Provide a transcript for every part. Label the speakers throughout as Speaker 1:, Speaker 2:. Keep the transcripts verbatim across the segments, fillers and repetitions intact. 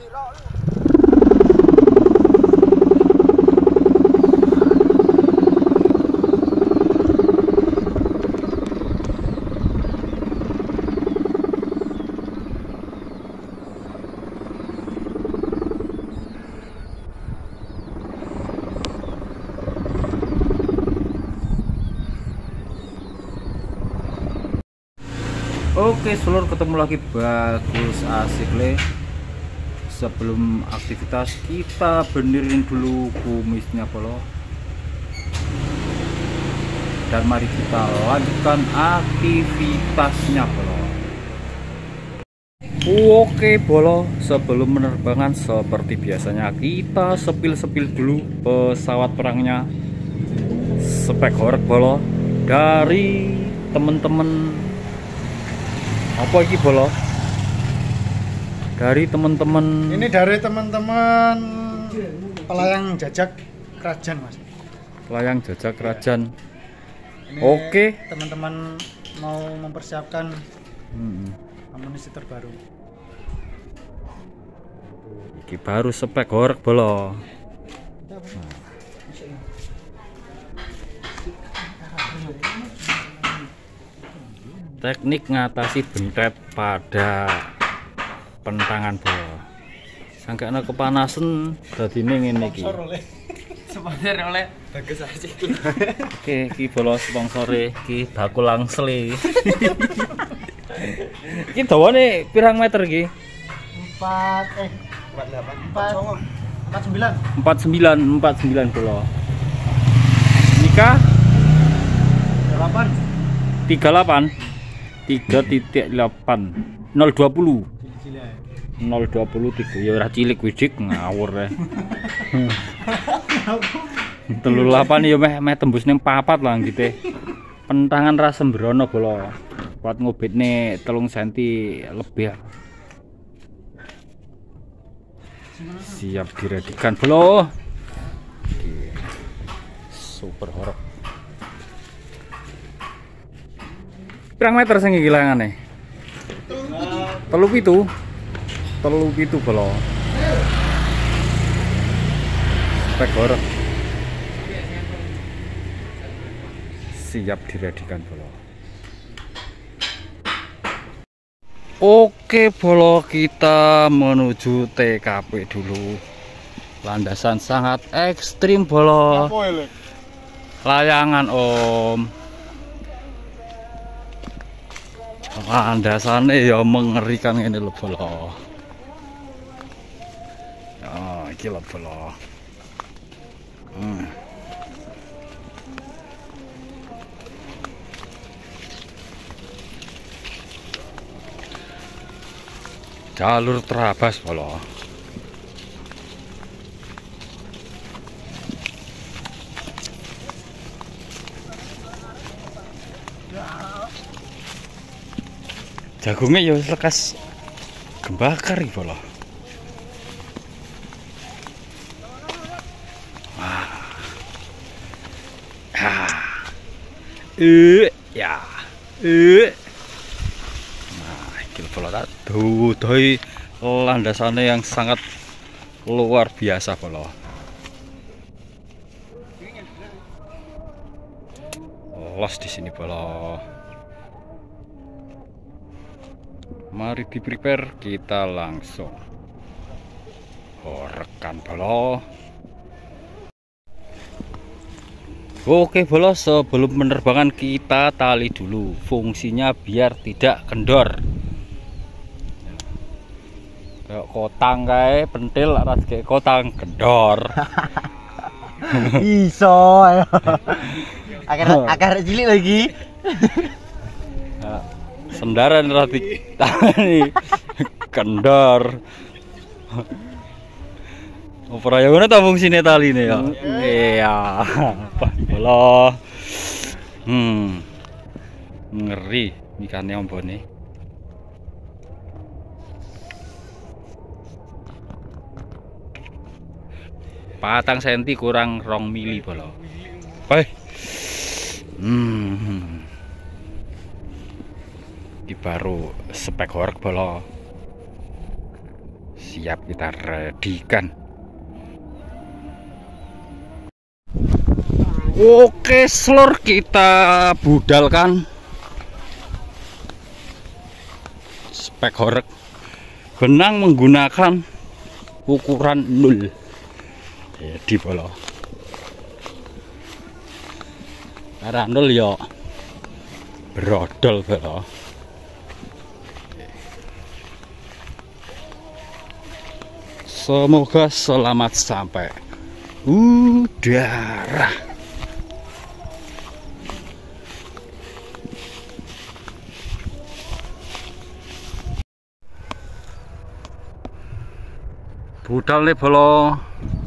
Speaker 1: Oke seluruh, ketemu lagi, bagus, asik le. Sebelum aktivitas kita benerin dulu kumisnya polo, dan mari kita lanjutkan aktivitasnya polo. Oke bolo, sebelum penerbangan seperti biasanya kita sepil-sepil dulu pesawat perangnya Spek Horeg bolo dari temen-temen. Apa iki bolo? Dari teman-teman.
Speaker 2: Ini dari teman-teman pelayang jajak kerajaan, Mas.
Speaker 1: Pelayang jajak kerajaan.
Speaker 2: Ini
Speaker 1: Oke.
Speaker 2: Teman-teman mau mempersiapkan
Speaker 1: Hmm.
Speaker 2: amunisi terbaru.
Speaker 1: Iki baru Spek Horeg bolo. Teknik ngatasi bentet pada pentangan bolo. Sangkana kepanasan dadine ngene iki.
Speaker 3: Sponsor oleh bagus aja.
Speaker 1: Oke, iki bolo sponsore iki bakul langsle. Iki dawane pirang meter iki?
Speaker 2: empat eh empat delapan empat sembilan
Speaker 1: empat sembilan empat sembilan bolo. Mika
Speaker 2: delapan
Speaker 1: tiga delapan tiga titik delapan nol dua puluh nol dua puluh tiga ya ora cilik widik ngawur ya. Telu delapan ya meh meh tembus ning papat lah gitu. Pentangan ra sembrono bolo. Kuat ngobitne telung senti lebih. Siap diredikan bolo. Super horeg. Pirang meter sing iki layangane? Telu pitu. Telu pitu bolo. Spek Horeg. Siap diredikan bolo. Oke bolo, kita menuju T K P dulu. Landasan sangat ekstrim bolo. Layangan om. Landasannya ya mengerikan ini lho bolo. Ah, iki lho bolo. Hmm. Jalur terabas bolo. Jagungnya ya lekas kebakar iki bolo. Wah. Ah. Eh, ya. Eh. Nah, iki bolo tak dudoi landasannya yang sangat luar biasa bolo. Los di sini bolo. Mari di prepare, kita langsung horekan bolo. Oke bolo, sebelum penerbangan kita tali dulu. Fungsinya biar tidak kendor. Kayak kotang kae pentil ras kayak kotang kendor.
Speaker 2: Iso ayo. Akar akar cilik lagi.
Speaker 1: Sendaren rati tani kendor. Opera yang mana tabung sini tali nih ya? Iya, bolo. Hmm, ngeri ikannya ombone. Patang senti kurang rong mili bolo. Baik. Hmm. Ini baru Spek Horeg bolo. siap kita redikan. Oke, selor kita budalkan. Spek horeg benang menggunakan ukuran nol. Jadi bolo. Karena nol yo brodol bolo. Semoga selamat sampai udara. Budal nih bolo.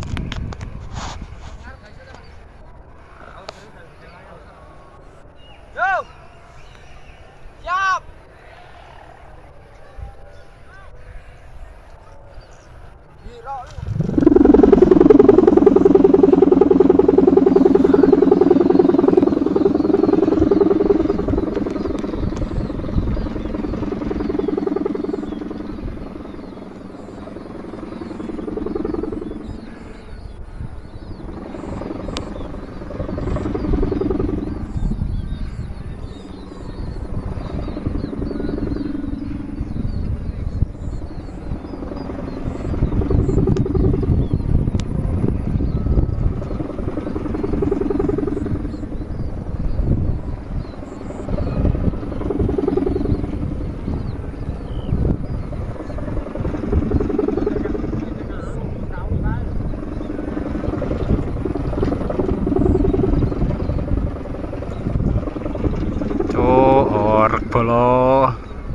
Speaker 3: Yo. Siap.
Speaker 1: Bolo.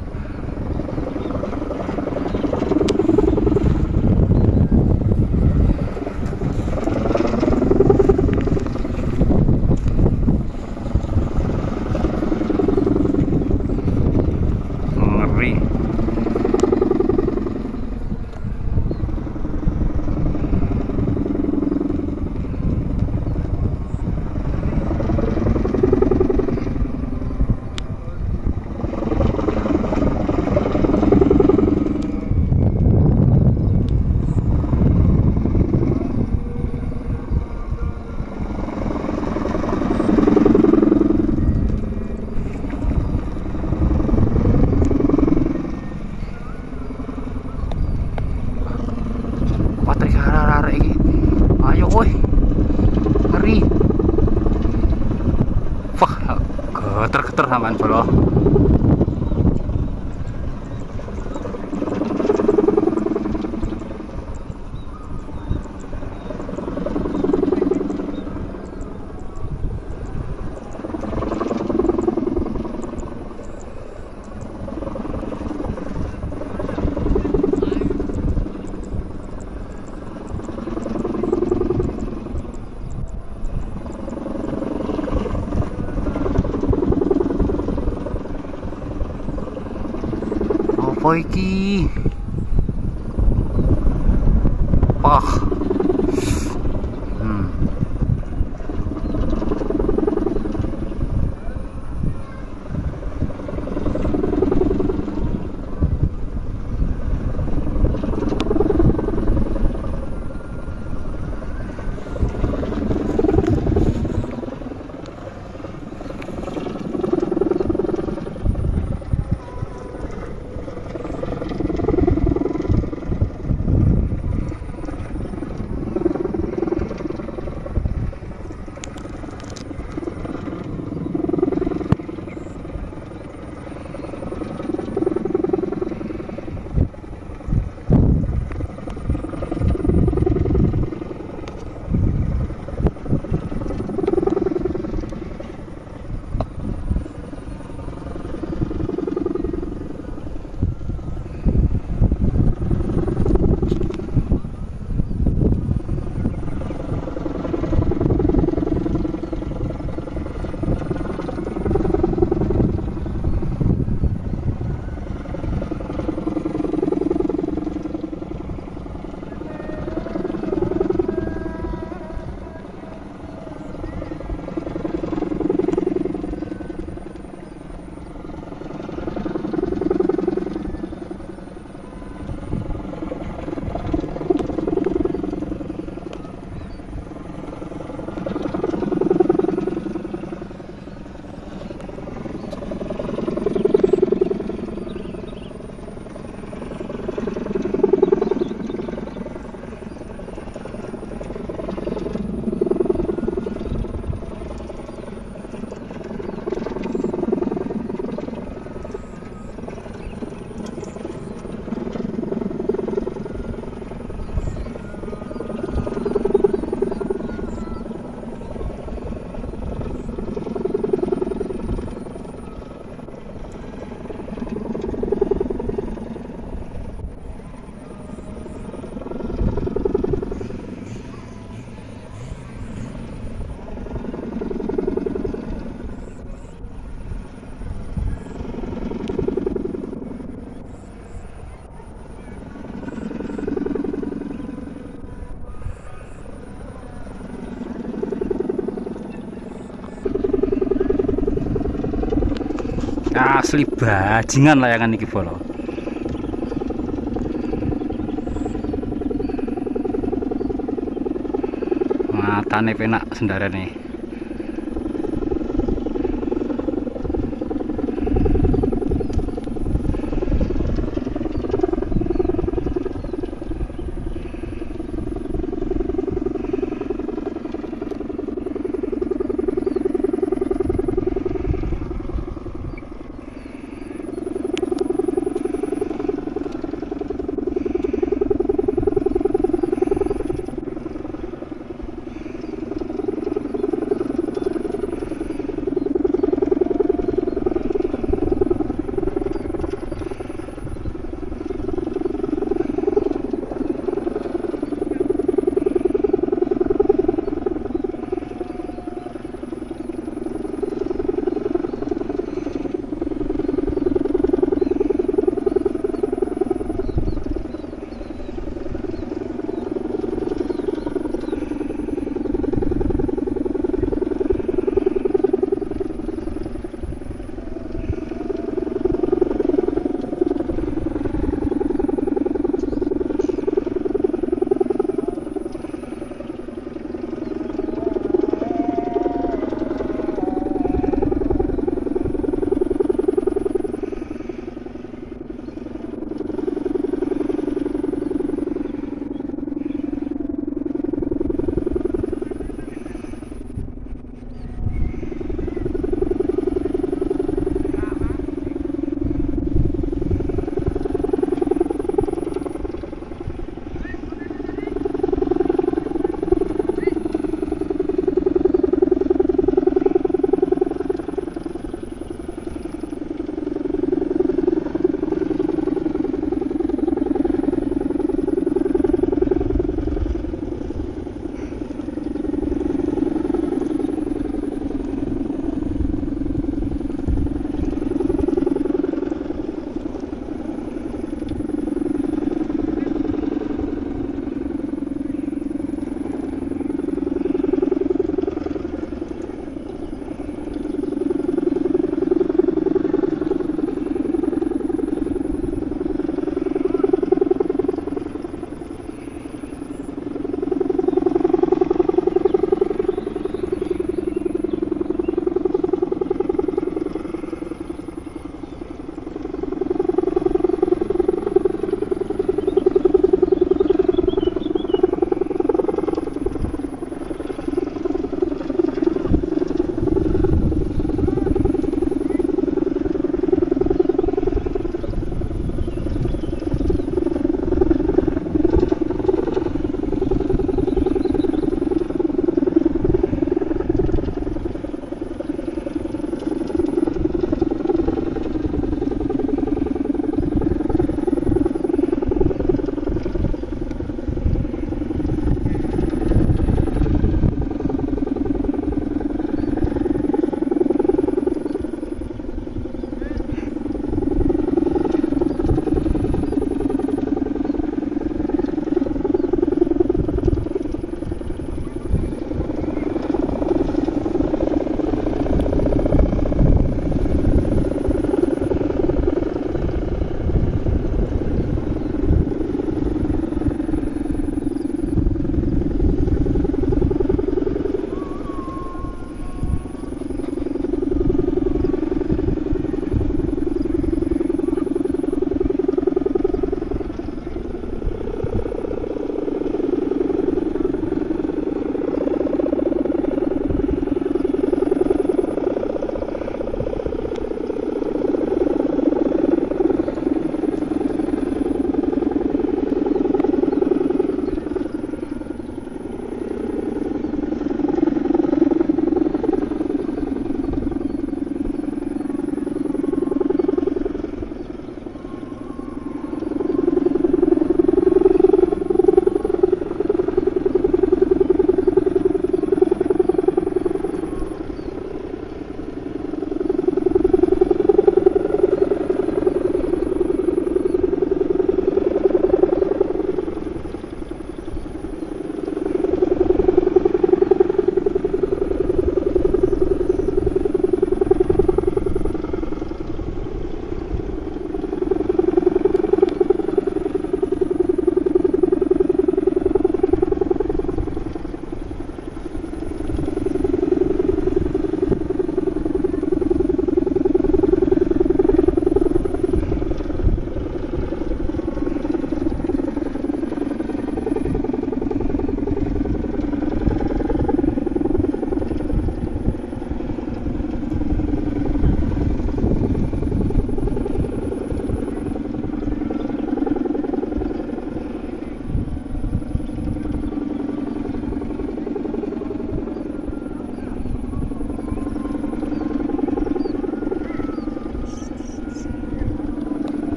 Speaker 1: Ngeri. Ayo woi, ngeri. Wah, geter-geter sampean bolo. Apa iki? Wah. Hmm. Asli bajingan layangan iki bolo. Matane penak Sendaren nih.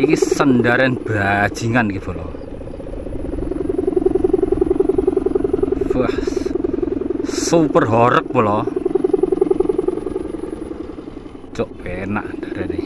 Speaker 1: Iki Sendaren bajingan iki bolo. Wah, super horeg bolo. Cok enak darane.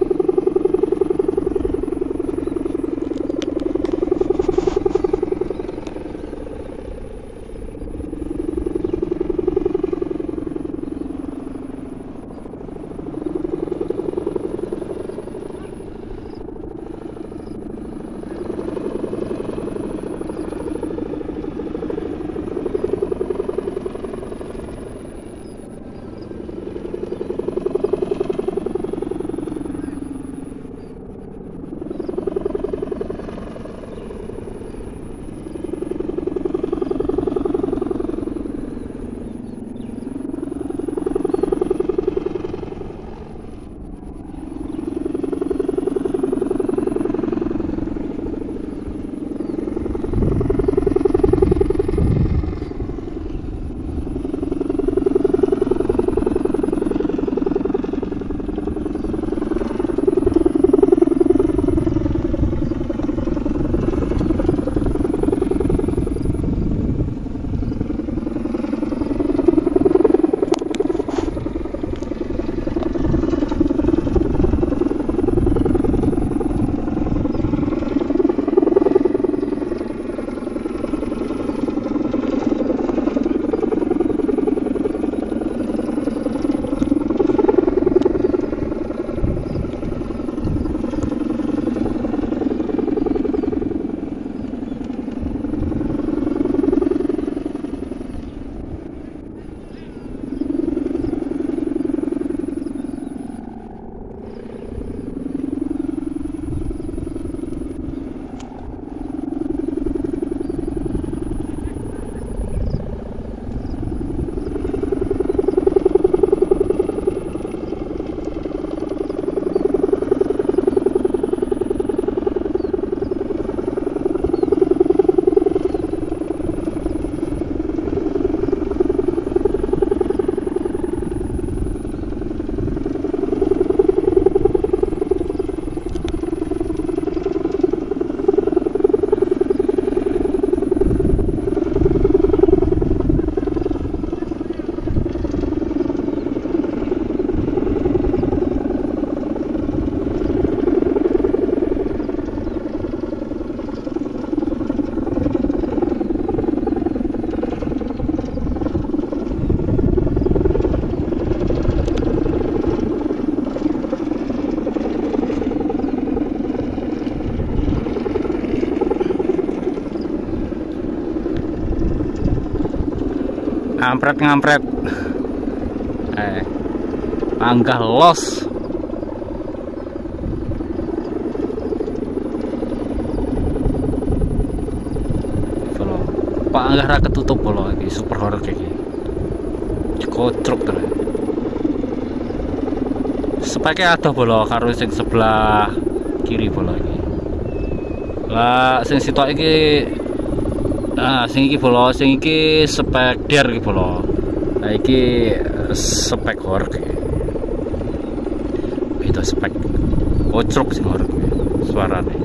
Speaker 1: Ngampret-ngampret eh panggah los. Kalau panggah ra ketutup bolo iki super horor iki. Kocruk terus. Sepeke adoh bolo karo sing sebelah kiri bolo iki. Lah sing sitok iki nah, sing iki bolo, sing iki spek biar iki bolo. Nah iki spek horeg. Itu spek. Kocruk sing horeg suarane.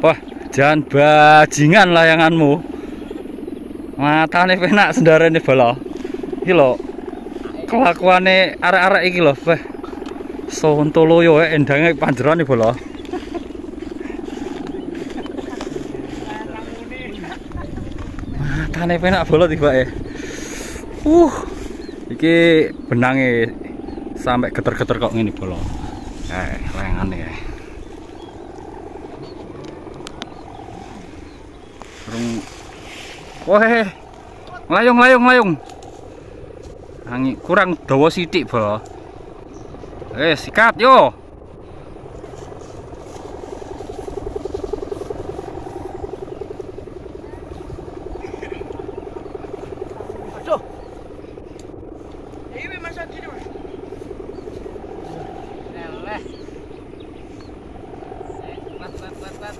Speaker 1: Wah, jangan bajingan layanganmu. Matane penak Sendaren bola. Iki lho. Kelakuane arek-arek iki lho, weh. Sontoloyo endange panjerane bola. Matane penak bola tibake. Uh. Iki benange sampai geter-geter kok ngene bola. Eh, layangane ya. Wah, nglayung nglayung nglayung. Angin kurang dawa sithik, Bro. Eh, sikat yo.
Speaker 3: Aduh. Ini masa gini, Mas. Leleh. Pat pat pat pat.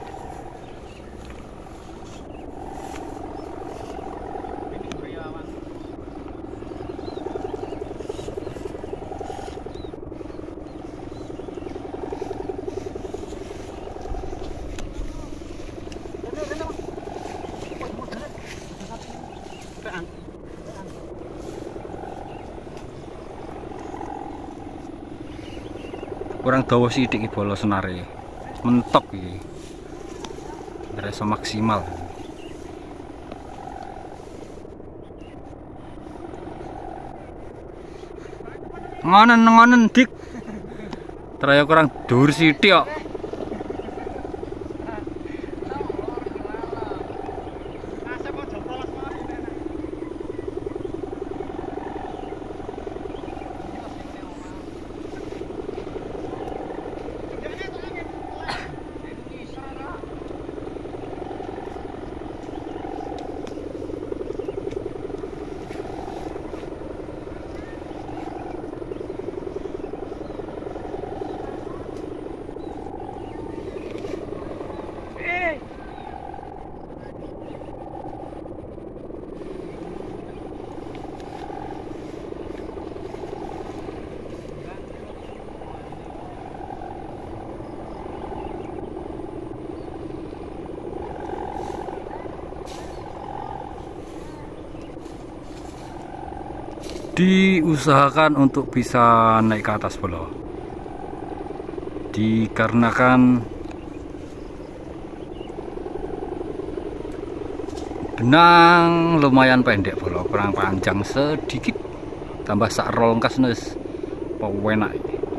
Speaker 1: Kurang dawa sithik iki bola senare. Mentok iki. Ora iso maksimal. Ngonen ngonen dik. Teraya kurang dhuwur sithik kok. Diusahakan untuk bisa naik ke atas bola, dikarenakan benang lumayan pendek bola, kurang panjang sedikit, tambah sak rol kasnes pewenak.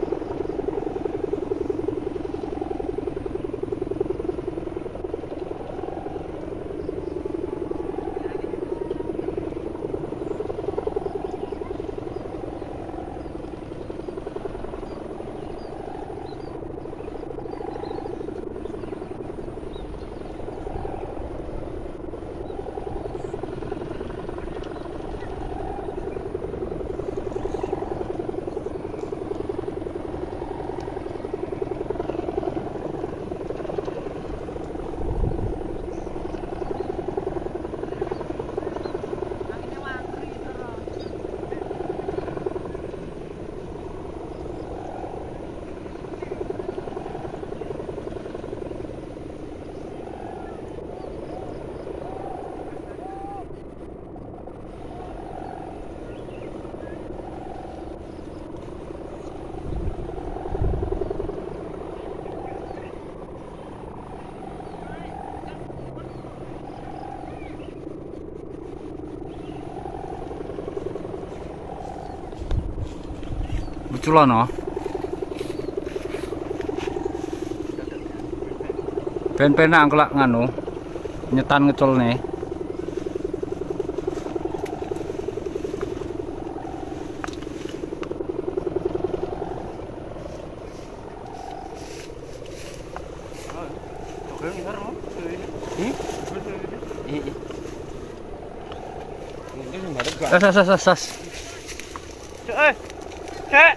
Speaker 1: Luculono ben penak kelak nganu nyetan ngeculne. Sas sas sas sas.
Speaker 3: Eh. Cek.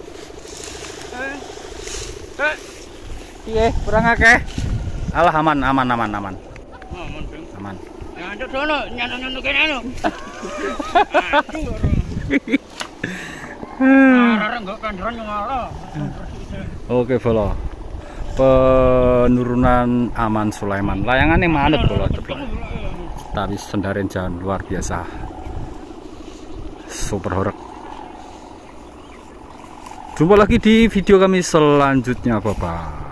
Speaker 1: Piye, kurang akeh. Alah aman aman aman aman.
Speaker 3: Aman, Bang.
Speaker 1: Aman.
Speaker 3: Ya ada sono nyanyi-nyanyi kene anu. Aduh. Ora enggak kandaran yo ngalah.
Speaker 1: Oke, bola. penurunan Aman Sulaiman. Layangan yang manut kalau tapi Sendaren jalan luar biasa. Super horeg. Jumpa lagi di video kami selanjutnya, Bapak.